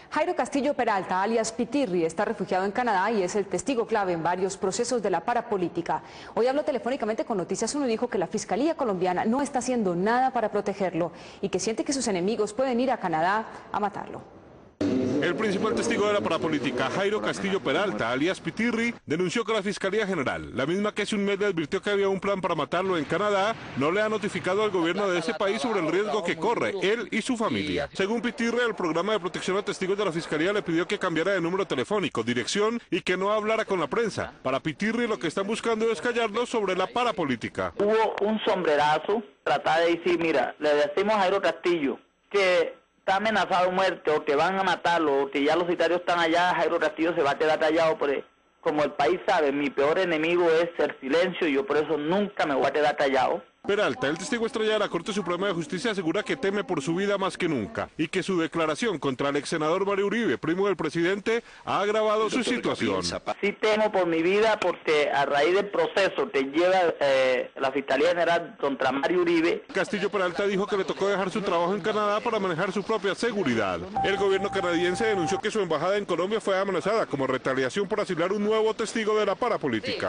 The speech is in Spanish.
Jairo Castillo Peralta, alias Pitirri, está refugiado en Canadá y es el testigo clave en varios procesos de la parapolítica. Hoy habló telefónicamente con Noticias 1 y dijo que la Fiscalía colombiana no está haciendo nada para protegerlo y que siente que sus enemigos pueden ir a Canadá a matarlo. El principal testigo de la parapolítica, Jairo Castillo Peralta, alias Pitirri, denunció que la Fiscalía General, la misma que hace un mes le advirtió que había un plan para matarlo en Canadá, no le ha notificado al gobierno de ese país sobre el riesgo que corre él y su familia. Según Pitirri, el programa de protección a testigos de la Fiscalía le pidió que cambiara de número telefónico, dirección y que no hablara con la prensa. Para Pitirri, lo que están buscando es callarlo sobre la parapolítica. Hubo un sombrerazo, tratar de decir, mira, le decimos a Jairo Castillo que está amenazado de muerte o que van a matarlo o que ya los sicarios están allá, Jairo Castillo se va a quedar callado. Como el país sabe, mi peor enemigo es el silencio y yo por eso nunca me voy a quedar callado. Peralta, el testigo estrella de la Corte Suprema de Justicia, asegura que teme por su vida más que nunca y que su declaración contra el ex senador Mario Uribe, primo del presidente, ha agravado su situación. Sí temo por mi vida porque a raíz del proceso que lleva la Fiscalía General contra Mario Uribe. Castillo Peralta dijo que le tocó dejar su trabajo en Canadá para manejar su propia seguridad. El gobierno canadiense denunció que su embajada en Colombia fue amenazada como retaliación por asilar un nuevo testigo de la parapolítica.